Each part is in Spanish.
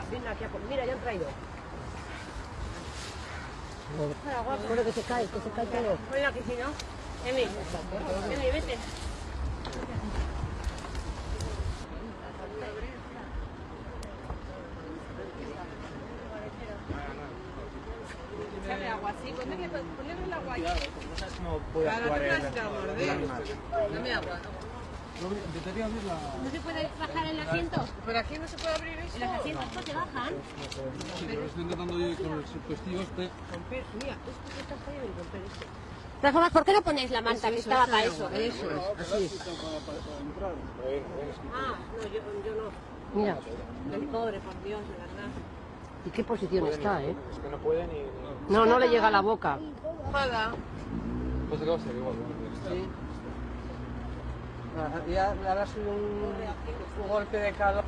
ven aquí a por... Mira, ya han traído. Bueno, que se cae todo. Ven aquí, si no. Emi, vete. Echarle agua así, ponerle el agua ahí. No sabes cómo puede actuar el animal. Dame agua. ¿No se puede bajar el asiento? ¿Pero aquí no se puede abrir esto? ¿Los asientos no se bajan? Sí, pero estoy intentando yo con el supuestivo este. Romper, mira, esto que está fallando y romper esto. De todas formas, ¿por qué no ponéis la manta que estaba para eso? Eso es, así. Ah, No, yo no. mira. El pobre, por Dios, de verdad. ¿Y qué posición está, eh? Es que no puede ni... No, no le llega a la boca. Nada. Pues que va a ser igual. Sí. Ya le habrá sido un golpe de calor.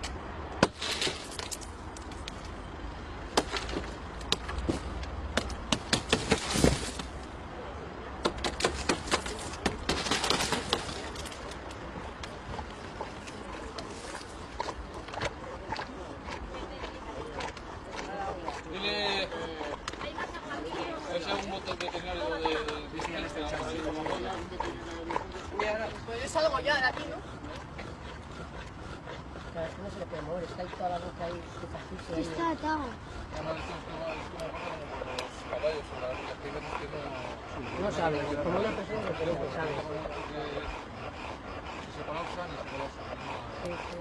Dile... ¿Es algún botón veterinario de diseñar este como Mira, pues yo salgo ya de aquí, ¿no? No se le puede mover, está ahí toda la boca ahí. Está atado. caballos o las piernas que No sabe, como una persona que no sabe. si se colapsan y se colapsan. Sí, sí.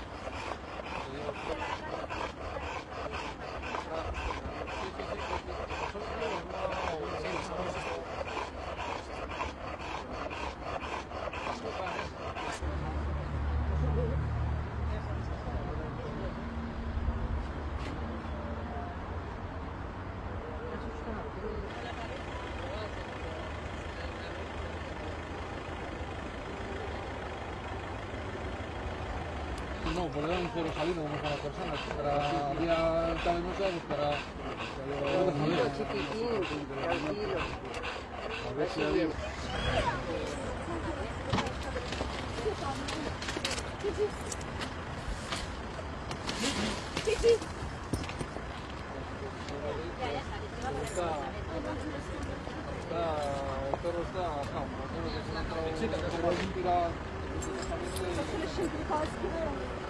No, por dar un cero salido como para las personas. Para vía cabenosa, pues para... Tranquilo, chiquitín, tranquilo. A ver si había... El perro está acá, el perro que se ha entrado... Sí, como el